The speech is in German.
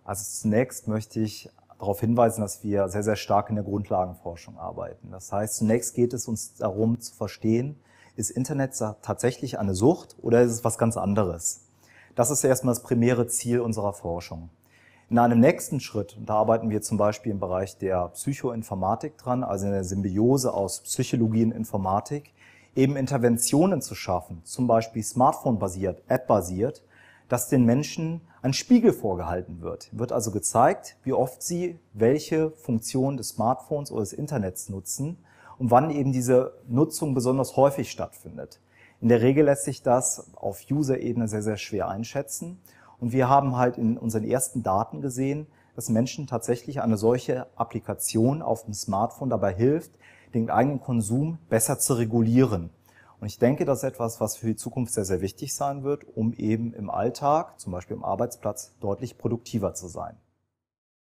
Also zunächst möchte ich darauf hinweisen, dass wir sehr, sehr stark in der Grundlagenforschung arbeiten. Das heißt, zunächst geht es uns darum zu verstehen, ist Internet tatsächlich eine Sucht oder ist es was ganz anderes? Das ist erstmal das primäre Ziel unserer Forschung. In einem nächsten Schritt, und da arbeiten wir zum Beispiel im Bereich der Psychoinformatik dran, also in der Symbiose aus Psychologie und Informatik, eben Interventionen zu schaffen, zum Beispiel Smartphone-basiert, App-basiert, dass den Menschen ein Spiegel vorgehalten wird. Wird also gezeigt, wie oft sie welche Funktion des Smartphones oder des Internets nutzen und wann eben diese Nutzung besonders häufig stattfindet. In der Regel lässt sich das auf User-Ebene sehr, sehr schwer einschätzen. Und wir haben halt in unseren ersten Daten gesehen, dass Menschen tatsächlich eine solche Applikation auf dem Smartphone dabei hilft, den eigenen Konsum besser zu regulieren. Und ich denke, das ist etwas, was für die Zukunft sehr, sehr wichtig sein wird, um eben im Alltag, zum Beispiel im Arbeitsplatz, deutlich produktiver zu sein.